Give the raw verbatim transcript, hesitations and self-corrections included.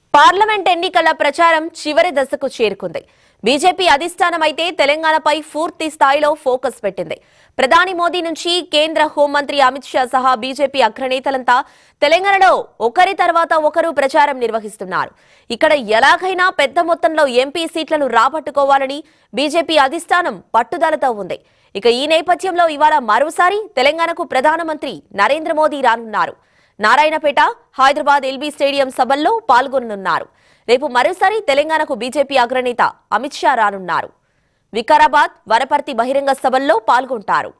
Parliament ఎన్నికల ప్రచారం చివరి దశకు చేరుకుంది. బీజేపీ అధిష్టానం అయితే తెలంగాణపై పూర్తి స్థాయిలో ఫోకస్ పెట్టింది. ప్రధాని మోదీ నుంచి కేంద్ర హోంమంత్రి అమిత్ షా సహా బీజేపీ అగ్రనేతలంతా తెలంగాణలో ఒకరి తర్వాత ఒకరు ప్రచారం నిర్వహిస్తున్నారు. ఇక్కడ ఎలాగైనా పెద్ద మొత్తంలో ఎంపీ సీట్లను రాబట్టుకోవాలని బీజేపీ అధిష్టానం పట్టుదలతో ఉంది. ఇక ఈ నేపథ్యంలో ఇవాళ మరోసారి తెలంగాణకు ప్రధానమంత్రి నరేంద్ర మోదీ రానున్నారు. నారాయణపేట, హైదరాబాద్ ఎల్బీ స్టేడియం సభల్లో పాల్గొననున్నారు. రేపు మరోసారి తెలంగాణకు బీజేపీ అగ్రనేత అమిత్ షా రానున్నారు. వికారాబాద్, వనపర్తి బహిరంగ సభల్లో పాల్గొంటారు.